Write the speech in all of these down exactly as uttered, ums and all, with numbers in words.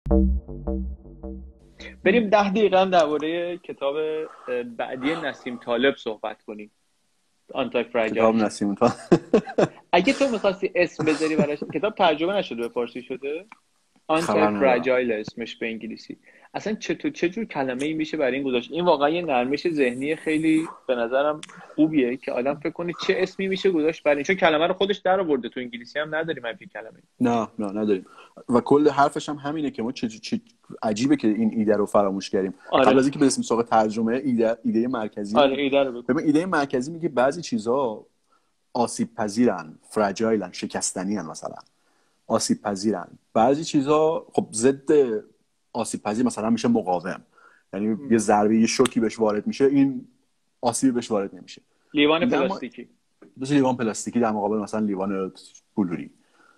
بریم ده دقیقه هم درباره کتاب بعدی نسیم طالب صحبت کنیم، آنتی کتاب فراجایل. نسیم طالب اگه تو می‌خواستی اسم بذاری براش، کتاب ترجمه نشده به فارسی شده؟ آنتی خبر ندارم. فراجایل اسمش به انگلیسی. اصلا چطور چه جور کلمه‌ای میشه برای این گذاشت؟ این واقعا یه نرمش ذهنی خیلی به نظرم خوبیه که آدم فکر کنه چه اسمی میشه گذاشت برای این، چون کلمه رو خودش در آورده. تو انگلیسی هم نداریم همین کلمه. نه نه نداریم و کل حرفش هم همینه که ما چه چه عجیبه که این ایده رو فراموش کردیم. قبل از آره اینکه برسیم سراغ ترجمه، ایده ایده مرکزی آره رو ایده رو بگو. ببین. ایده مرکزی میگه بعضی چیزا آسیب پذیرن، فراجایلن، شکستنی هن. مثلا آسیب پذیرن. بعضی چیزا خب ضد آسیب پذیر مثلا میشه مقاوم، یعنی یه ضربه، یه شوکی بهش وارد میشه، این آسیب بهش وارد نمیشه. لیوان میگه اما پلاستیکی. مثل لیوان پلاستیکی در مقابل مثلا لیوان بلوری.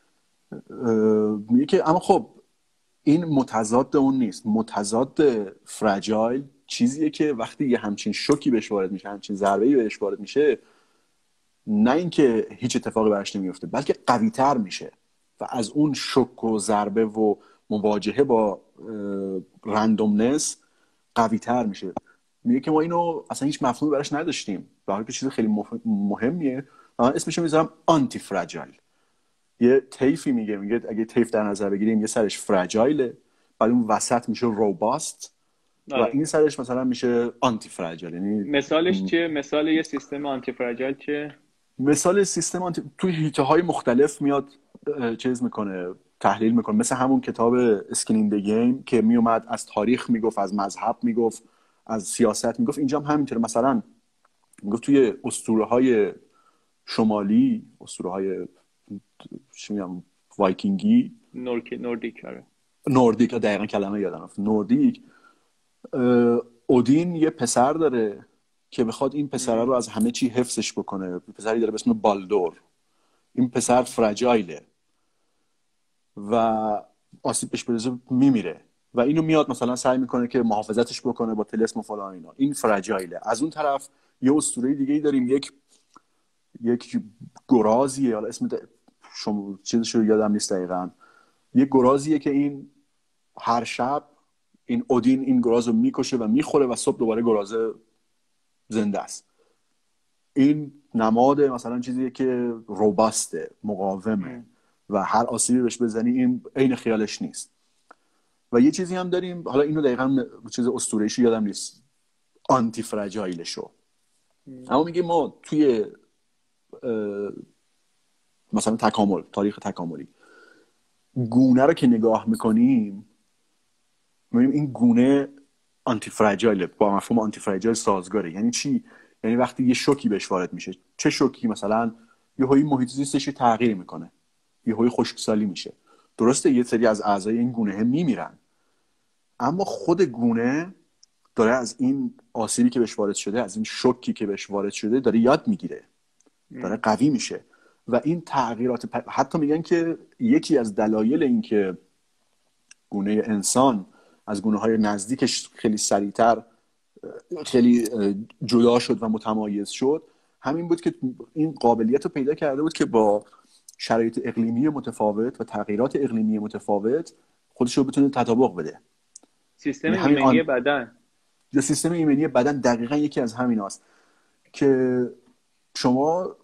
میگه که اما خب این متضاد اون نیست. متضاد فراجایل چیزیه که وقتی یه همچین شوکی بهش وارد میشه، همچین ضربه‌ای بهش وارد میشه، نه اینکه هیچ اتفاقی براش نمیفته بلکه قوی‌تر میشه و از اون شوک و ضربه و مواجهه با رندومنس قوی‌تر میشه. میگه که ما اینو اصلا هیچ مفهومی براش نداشتیم، در حالی که چیز خیلی مهمیه. من اسمشو میذارم آنتی فراجایل. یه طیفی میگه میگه اگه طیف در نظر بگیریم، یه سرش فراجایله، بعد اون وسط میشه روباست و آره. این سرش مثلا میشه آنتی فراجایل. یعنی مثالش چیه؟ مثال یه سیستم آنتی فراجایل چیه؟ مثال سیستم آنتی... توی هیته های مختلف میاد چیز میکنه، تحلیل میکنه. مثل همون کتاب اسکین این دی گیم که میومد از تاریخ میگفت، از مذهب میگفت، از سیاست میگفت. اینجا هم همینطوره. مثلا میگفت توی اسطوره های شمالی، اسطوره های چی میگم، وایکینگی، نورک نوردیک. آره نوردیک، دقیقا کلمه یادم رفت، نوردیک، اودین یه پسر داره که بخواد این پسر رو از همه چی حفظش بکنه. پسری داره به اسم بالدور. این پسر فراجایله و آسیب بهش برسه میمیره و اینو میاد مثلا سعی میکنه که محافظتش بکنه با طلسم و فلان اینا. این فراجایله. از اون طرف یه اسطوره دیگه ای داریم، یک یک گرازیه، حالا اسم شما چیزشو یادم نیست دقیقاً. یک گرازیه که این هر شب این اودین این گراز رو میکشه و میخوره و صبح دوباره گرازه زنده است. این نماد مثلا چیزیه که روباسته، مقاومه و هر آسیبی بهش بزنی این عین خیالش نیست. و یه چیزی هم داریم، حالا اینو دقیقاً چیز اسطوره‌ایشو یادم نیست، آنتی فراجایلشو. اما میگه ما توی مثلا تکامل، تاریخ تکاملی، گونه رو که نگاه میکنیم میبینیم این گونه آنتی فراجایل، با مفهوم آنتی فراجایل سازگاره. یعنی چی؟ یعنی وقتی یه شوکی بهش وارد میشه، چه شوکی؟ مثلا یه هوی محیط زیستش تغییر میکنه، یه هوی خشکسالی میشه. درسته یه سری از اعضای این گونه میمیرن، اما خود گونه داره از این آسیبی که بهش وارد شده، از این شوکی که بهش وارد شده، داره یاد میگیره، داره قوی میشه. و این تغییرات پ... حتی میگن که یکی از دلایل این که گونه انسان از گونه های نزدیکش خیلی سریعتر خیلی جدا شد و متمایز شد، همین بود که این قابلیت رو پیدا کرده بود که با شرایط اقلیمی متفاوت و تغییرات اقلیمی متفاوت خودش رو بتونه تطابق بده. سیستم یعنی همین ایمنی آن... بدن. یا سیستم ایمنی بدن دقیقا یکی از همین هاست که شما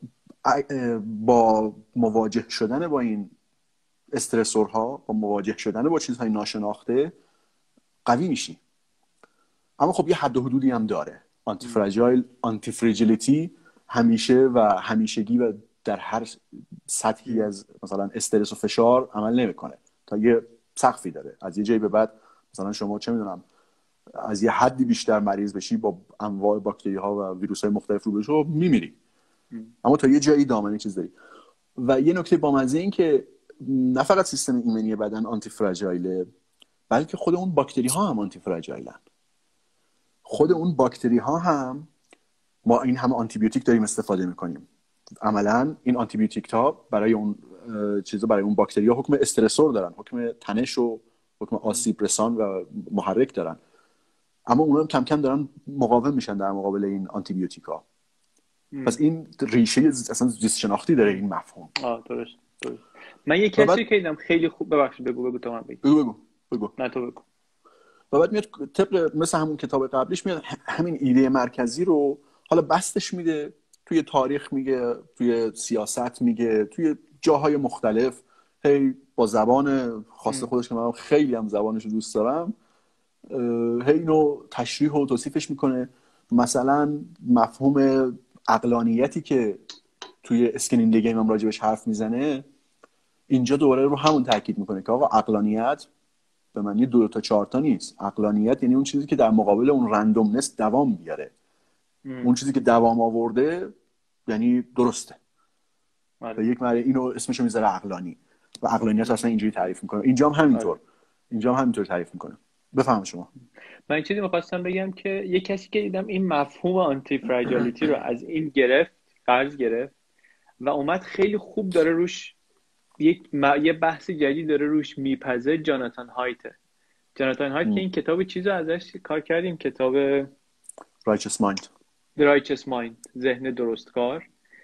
با مواجه شدن با این استرسورها، با مواجه شدن با چیزهای ناشناخته قوی میشی. اما خب یه حد و حدودی هم داره. آنتی فراجایل، آنتی فریجیلیتی همیشه و همیشگی و در هر سطحی از مثلا استرس و فشار عمل نمیکنه. تا یه سقفی داره. از یه جایی به بعد مثلا شما چه میدونم از یه حدی بیشتر مریض بشی، با انواع باکتری ها و ویروس های مختلف رو بشو میمیری. اما تا یه جایی دامنه چیز داری. و یه نکته بامزه این که نه فقط سیستم ایمنی بدن آنتی فراجایله، بلکه خود اون باکتری ها هم آنتی فراجایلن. خود اون باکتری ها هم، ما این همه آنتی بیوتیک داریم استفاده میکنیم، عملا این آنتی بیوتیک ها برای اون چیزا، برای اون باکتری ها حکم استرسور دارن، حکم تنش و حکم آسیب رسان و محرک دارن. اما اونها هم کم کم دارن مقاوم میشن در مقابل این آنتی بیوتیک ها. پس این ریشه اصلا زیست شناختی داره این مفهوم. آه درست درست. من یه و کسی بعد که دیدم خیلی خوب، ببخشید بگو بگو تا من بگم. بگو بگو بگو. نه تو بگو. و بعد میاد طبق مثل همون کتاب قبلیش میاد همین ایده مرکزی رو حالا بستش میده، توی تاریخ میگه، توی سیاست میگه، توی جاهای مختلف، هی با زبان خاص خودش که من خیلی هم زبانش رو دوست دارم، هی اینو تشریح و توصیفش میکنه. مثلا مفهوم عقلانیتی که توی اسکن این دی گیم هم راجبش حرف میزنه، اینجا دوباره رو همون تاکید میکنه که آقا عقلانیت به معنی دو تا چهار تا نیست. عقلانیت یعنی اون چیزی که در مقابل اون رندومنس دوام بیاره. ام. اون چیزی که دوام آورده یعنی درسته. و یک معنی اینو اسمشو میذاره عقلانی و عقلانیت اصلا اینجوری تعریف میکنه. اینجا هم همینطور. اینجا هم همینطور تعریف میکنه. بفهم شما. من این چیزی می‌خواستم بگم که یک کسی که دیدم این مفهوم آنتی فراجالیتی رو از این گرفت، قرض گرفت و اومد خیلی خوب داره روش یک م... یه بحث جدید داره روش میپزه، جاناتان هایت. جاناتان هایت که این کتاب چیزو ازش کار کردیم، کتاب Righteous Mind. The Righteous Mind، ذهن درستکار.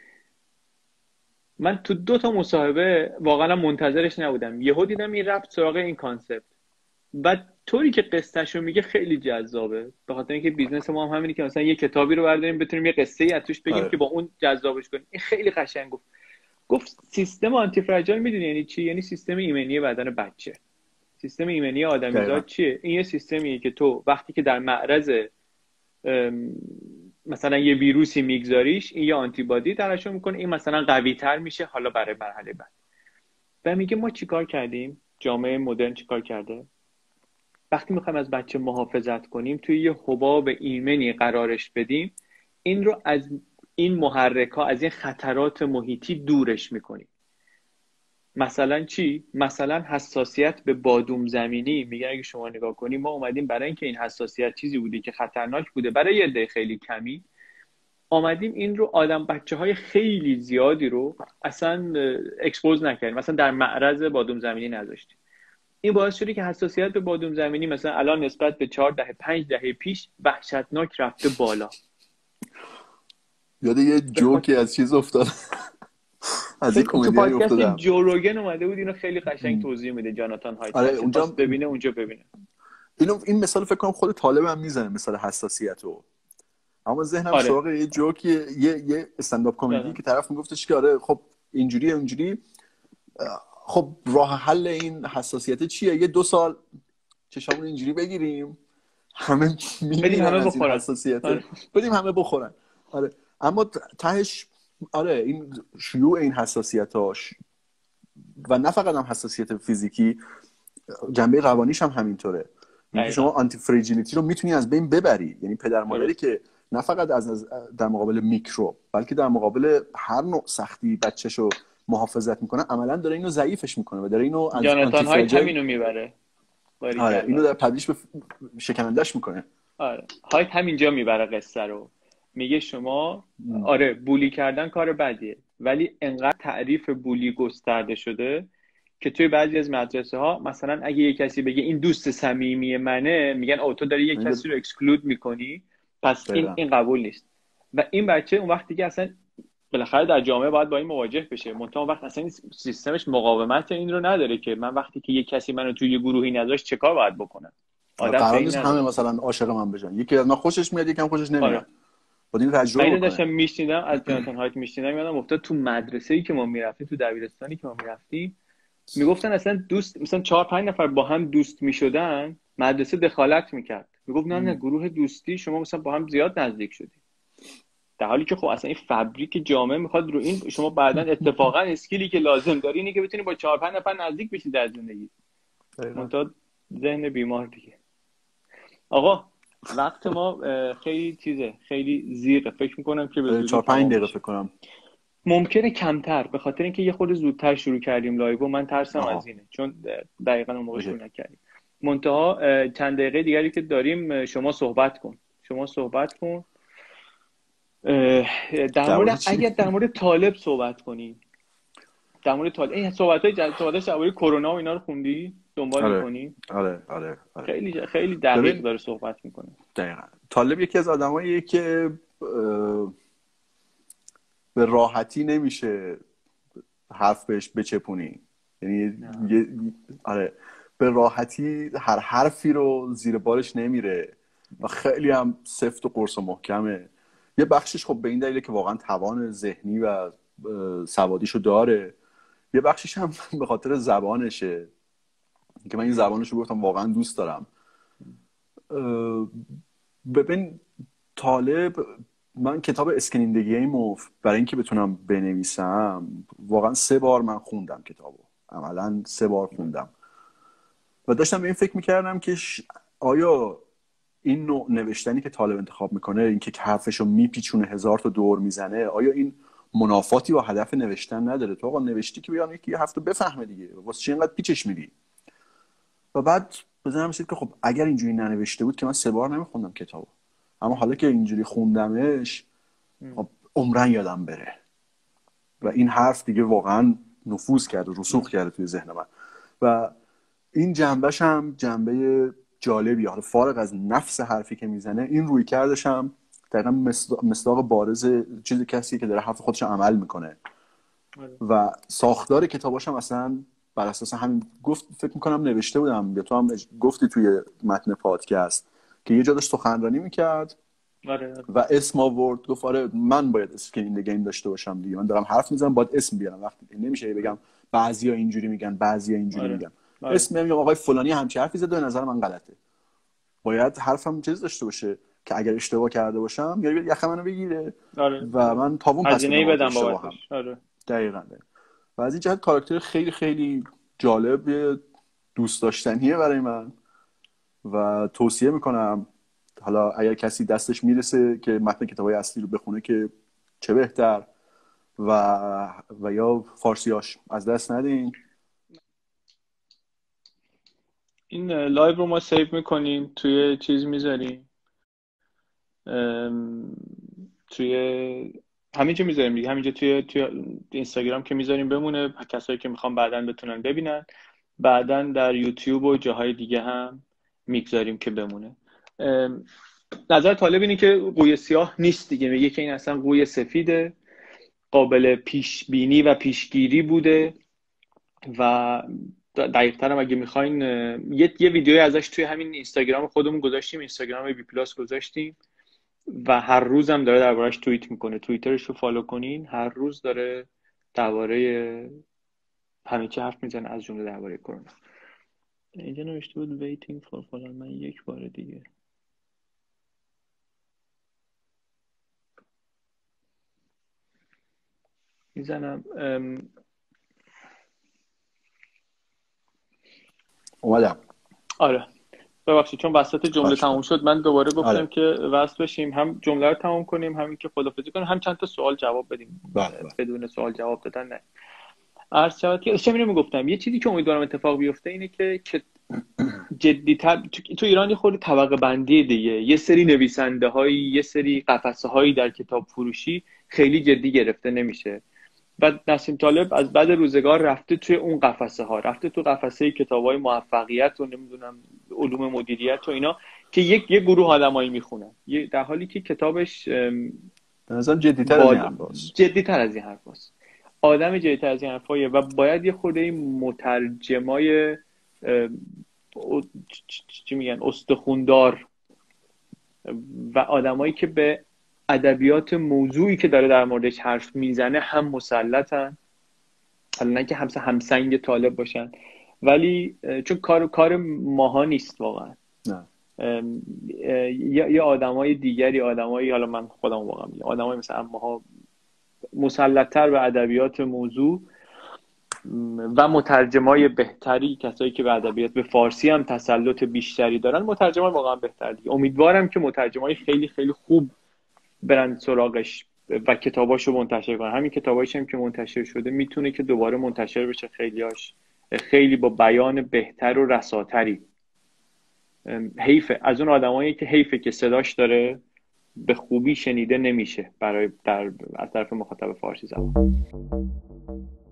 من تو دو تا مصاحبه واقعا منتظرش نبودم، یهو دیدم این رفت سراغ این کانسپت. بعد طوری که قصه‌شو میگه خیلی جذابه، به خاطر اینکه بیزنس ما هم همینه که مثلا یه کتابی رو برداریم بتونیم یه قصه‌ای از توش بگیم آره. که با اون جذابش کنیم. این خیلی قشنگ گفت. گفت سیستم آنتی فراجایل میدونی یعنی چی؟ یعنی سیستم ایمنی بدن بچه. سیستم ایمنی آدمیزاد چیه؟ این یه سیستمیه که تو وقتی که در معرض مثلا یه ویروسی میگذاریش، این یه آنتی بادی ترشح میکنه، این مثلا قوی تر میشه حالا برای مرحله بعد. و میگه ما چیکار کردیم؟ جامعه مدرن چیکار کرده؟ وقتی میخوایم از بچه محافظت کنیم، توی یه حباب ایمنی قرارش بدیم، این رو از این محرک‌ها، از این خطرات محیطی دورش میکنیم. مثلا چی؟ مثلا حساسیت به بادوم زمینی. میگه اگه شما نگاه کنیم ما اومدیم برای اینکه این حساسیت چیزی بوده که خطرناک بوده برای یه عده خیلی کمی، آمدیم این رو آدم بچه های خیلی زیادی رو اصلا اکسپوز نکردیم، مثلا در معرض بادوم زمینی نذاشتیم. این باعث شده که حساسیت به بادوم زمینی مثلا الان نسبت به چهار دهه پنج دهه پیش وحشتناک رفته بالا. یاد یه جوکی از چیز افتاد از این کمدیایی افتادم. تو جو روگن اومده بود اینو خیلی قشنگ توضیح میده جاناتان هایت. آره اونجا ببینه اونجا ببینه. اینو این مثال فکر کنم خود طالب هم میزنه، مثال حساسیتو. اما ذهنم آره. سراغ یه جوکی یه یه استندآپ کمدی که طرف میگفتش که آره خب اینجوری اونجوری، خب راه حل این حساسیت چیه؟ یه دو سال چشامون اینجوری بگیریم، همه میبینن همه از این حساسیت آره. بدیم همه بخورن. آره اما تهش آره این شیوع این حساسیتاش و نه فقط هم حساسیت فیزیکی، جنبه روانیش هم همینطوره. یعنی شما آنتی فریجیلیتی رو میتونی از بین ببری. یعنی پدر مادری که نه فقط از در مقابل میکروب بلکه در مقابل هر نوع سختی بچه‌شو محافظت میکنه، عملا داره اینو ضعیفش میکنه و داره اینو از جاناتان هایت همینو میبره. آره اینو در پبلیش به شکنندش میکنه. آره هایت همینجا میبره قصه رو. میگه شما آره بولی کردن کار بدیه، ولی انقدر تعریف بولی گسترده شده که توی بعضی از مدرسه ها مثلا اگه یه کسی بگه این دوست صمیمی منه، میگن او تو داری یه کسی رو اکسکلود میکنی، پس این این قبول نیست. و این بچه اون وقتی که اصلا بالاخره در جامعه باید با این مواجه بشه، منتها اون وقت اصلا سیستمش مقاومت این رو نداره که من وقتی که یه کسی منو توی یه گروهی نذاشت چه کار باید بکنم. قرار نیست همه مثلا عاشق من بشن، یکی از من خوشش میاد یکم خوشش نمیاد. آره. با این تجربه من داشتم میشنیدم از جاناتان هایت میشنیدم، یادم افتاد تو مدرسه‌ای که ما میرفتیم، تو دبیرستانی که ما میرفتیم، میگفتن اصلا دوست مثلا چهار پنج نفر با هم دوست میشدن، مدرسه دخالت میکرد، میگفت نه نه گروه دوستی شما مثلا با هم زیاد نزدیک شدی، در حالی که خب اصلا این فبریک جامعه میخواد رو این شما بعداً اتفاقا اسکیلی که لازم داری اینه که بتونی با چهار پنج نفر نزدیک بشی در زندگی. منتها ذهن بیمار دیگه. آقا وقت ما خیلی چیزه، خیلی زیغه، فکر میکنم که به زودی چهار پنج دقیقه فکر کنم ممکنه کمتر، به خاطر اینکه یه خورده زودتر شروع کردیم لایو و من ترسم آه. از اینه، چون دقیقاً اون موقع شروع نکردیم. منتها چند دقیقه دیگری که داریم شما صحبت کن شما صحبت کن در مورد اگر در مورد طالب صحبت کنیم، در مورد طالب این صحبت‌های جدید صحبتاش درباره کرونا و اینا رو خوندی؟ دنبال آره. می‌کنی؟ آره آره آره خیلی خیلی دقیق داره صحبت می‌کنه. دقیقاً. طالب یکی از آدماییه که به راحتی نمیشه حرف بهش بچپونی. یعنی یه... آره به راحتی هر حرفی رو زیر بارش نمیره و خیلی هم سفت و قرص و محکمه. یه بخشش خب به این دلیله که واقعا توان ذهنی و سوادیشو داره، یه بخشش هم به خاطر زبانشه که من این زبانشو گفتم واقعا دوست دارم. ببین طالب، من کتاب اسکن دی گیم برای اینکه بتونم بنویسم واقعا سه بار من خوندم کتابو، عملا سه بار خوندم و داشتم به این فکر میکردم که آیا این نوع نوشتنی که طالب انتخاب میکنه، این که حرفشو میپیچونه هزار تا دور میزنه، آیا این منافاتی با هدف نوشتن نداره؟ تو آقا نوشتی که بیان یکی هفته بفهمه دیگه، واسه چی اینقدر پیچش میدی؟ و بعد بزنم رسید که خب اگر اینجوری ننوشته بود که من سه بار نمیخوندم کتابو، اما حالا که اینجوری خوندمش خب عمرن یادم بره و این حرف دیگه واقعا نفوذ کرده، رسوخ کرده توی ذهن من. و این جنبش هم جنبه جالبیه، حالا فارغ از نفس حرفی که میزنه، این روی کردش هم دقیقا مصداق بارز چیز کسی که داره حرف خودش عمل میکنه و ساختار کتاباش هم اصلا بر اساس همین گفت. فکر میکنم نوشته بودم یا تو هم گفتی توی متن پادکست که یه جا داشت سخنرانی میکرد و اسم آورد، گفت آره من باید اسکن دی گیم داشته باشم دیگه، من دارم حرف میزنم باید اسم بیارم، وقتی نمیشه بگم بعضیا اینجوری میگن بعضیا اینجوری میگن، اسم میگم آقای فلانی همچین حرفی زده به نظر من غلطه، باید حرفم چیز داشته باشه که اگر اشتباه کرده باشم یا یخ منو بگیره آره. و من تاون پس بدم بابتش. آره. دقیقاً. و از این جهت کاراکتر خیلی خیلی جالب، دوست داشتنیه برای من و توصیه میکنم. حالا اگر کسی دستش میرسه که متن کتابای اصلی رو بخونه که چه بهتر، و و یا فارسیاش از دست ندین. این لایو رو ما سیو میکنیم، توی چیز میذاریم، توی همینجا میذاریم دیگه، همینجا توی توی اینستاگرام که میذاریم بمونه، کسایی که میخوام بعداً بتونن ببینن، بعداً در یوتیوب و جاهای دیگه هم میگذاریم که بمونه. نظر طالب اینه که قوی سیاه نیست دیگه، میگه که این اصلا قوی سفیده، قابل پیش بینی و پیشگیری بوده و دقیق ترم اگه میخواین یه یه ویدیوی ازش توی همین اینستاگرام خودمون گذاشتیم، اینستاگرام بی پلاس گذاشتیم و هر روز هم داره دربارش توییت میکنه. توییترش رو فالو کنین، هر روز داره درباره همه چی حرف میزنه، از جمله درباره کرونا. اینجا نوشته بود waiting for فلان، من یک بار دیگه میزنم. اومدم. آره ببخشید چون وسط جمله تموم شد من دوباره گفتم آره. که وصل بشیم، هم جمله رو تموم کنیم، همین که خدافظی کنیم، هم چند تا سوال جواب بدیم. بله بله. بدون سوال جواب دادن نه. عرض شود که چه می‌رم میگفتم یه چیزی که امیدوارم اتفاق بیفته اینه که که جدی‌تر تو, تو ایران خود طبقه بندی دیگه، یه سری نویسنده‌هایی، یه سری قفسه‌هایی در کتاب فروشی خیلی جدی گرفته نمیشه و نسیم طالب از بعد روزگار رفته توی اون قفسه ها، رفته تو قفسه کتابای موفقیت و نمیدونم علوم مدیریت و اینا که یک یک گروه آدمایی میخونن، در حالی که کتابش به نظرم جدی‌تر از این حرفاست. جدی‌تر از این حرفاست. آدم جدی‌تر از این حرفایه و باید یه خورده مترجمای چی میگن استخوندار و آدمایی که به ادبیات موضوعی که داره در موردش حرف میزنه هم مسلطن، حالا نه که همسه همسنگ طالب باشن، ولی چون کار کار ماها نیست واقعا. نه. یا یا آدمای دیگری، آدمایی، حالا من خودم واقعا میگم آدمای مثلا ماها مسلط‌تر به ادبیات موضوع و مترجمای بهتری، کسایی که به ادبیات به فارسی هم تسلط بیشتری دارن، مترجمای واقعا بهتری. امیدوارم که مترجمای خیلی خیلی خوب برن سراغش و کتاباشو منتشر کنن. همین کتاباش هم که منتشر شده میتونه که دوباره منتشر بشه، خیلیاش خیلی با بیان بهتر و رساتری. حیفه از اون آدمایی که حیفه که صداش داره به خوبی شنیده نمیشه برای در از طرف مخاطب فارسی زبان.